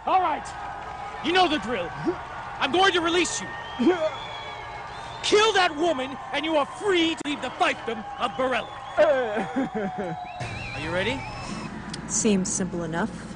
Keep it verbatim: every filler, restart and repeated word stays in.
All right. You know the drill. I'm going to release you. Kill that woman, and you are free to leave the fiefdom of Borelli. Are you ready? Seems simple enough.